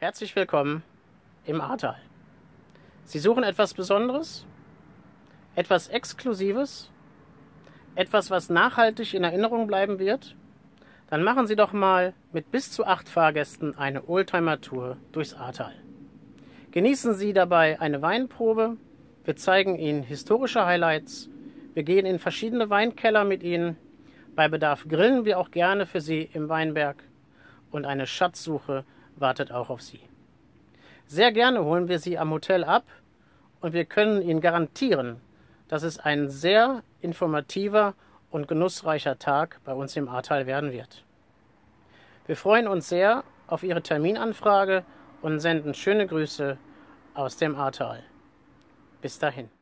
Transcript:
Herzlich willkommen im Ahrtal. Sie suchen etwas Besonderes, etwas Exklusives, etwas, was nachhaltig in Erinnerung bleiben wird? Dann machen Sie doch mal mit bis zu 8 Fahrgästen eine Oldtimer-Tour durchs Ahrtal. Genießen Sie dabei eine Weinprobe, wir zeigen Ihnen historische Highlights, wir gehen in verschiedene Weinkeller mit Ihnen, bei Bedarf grillen wir auch gerne für Sie im Weinberg und eine Schatzsuche wartet auch auf Sie. Sehr gerne holen wir Sie am Hotel ab und wir können Ihnen garantieren, dass es ein sehr informativer und genussreicher Tag bei uns im Ahrtal werden wird. Wir freuen uns sehr auf Ihre Terminanfrage und senden schöne Grüße aus dem Ahrtal. Bis dahin.